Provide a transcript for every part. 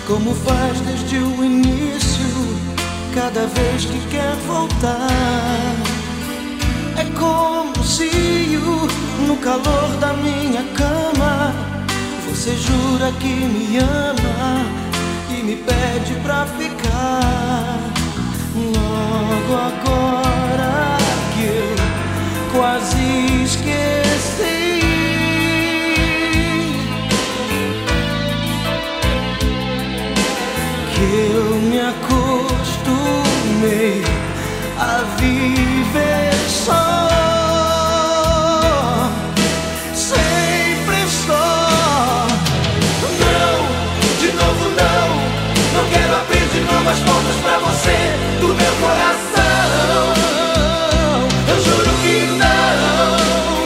como faz desde o início, cada vez que quer voltar. É como se no calor da minha cama você jura que me ama e me pede pra ficar. Logo agora que eu quase esqueci que eu me acostumei a viver só, sempre só. Não, de novo não, não quero abrir de novo as portas pra você do meu coração. Eu juro que não,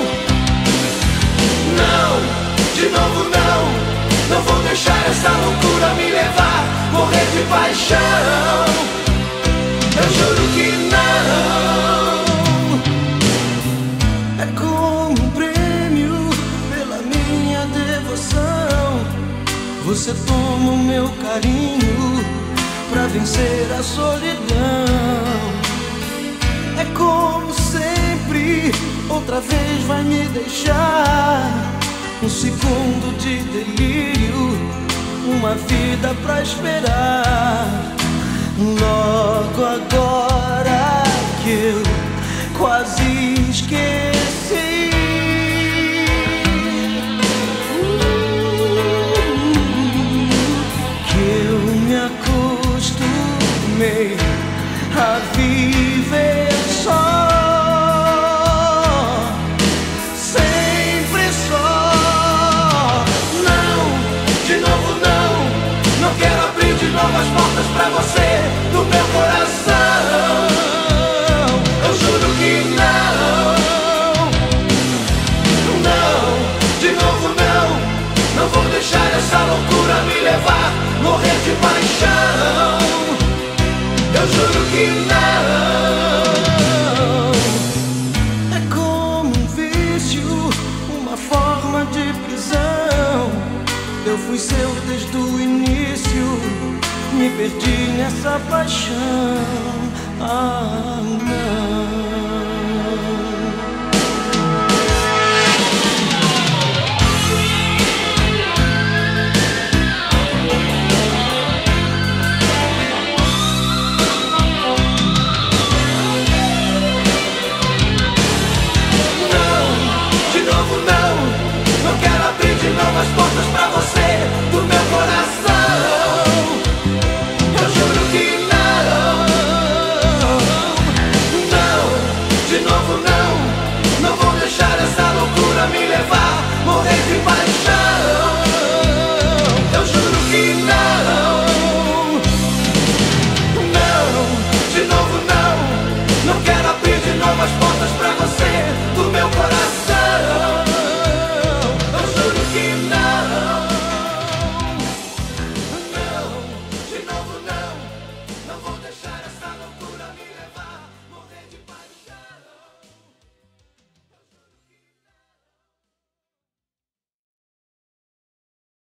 não, de novo não, não vou deixar essa loucura me levar, morrer de paixão. Eu juro que não. É como um prêmio pela minha devoção. Você toma o meu carinho pra vencer a solidão. É como sempre, outra vez vai me deixar um segundo de delírio, uma vida pra esperar. Logo agora que eu quase esqueci que eu me acostumei a viver só, sempre só. Não, de novo não, não quero abrir de novo as portas pra você do meu coração. Eu juro que não, não, de novo não, não vou deixar essa loucura me levar, morrer de paixão. Eu juro que não. É como um vício, uma forma de prisão. Eu fui seu desde o início, me perdi nessa paixão. Ah, não.